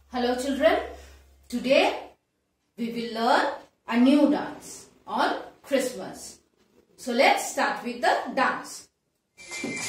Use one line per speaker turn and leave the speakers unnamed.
Hello children, today we will learn a new dance on Christmas. So let's start with the dance.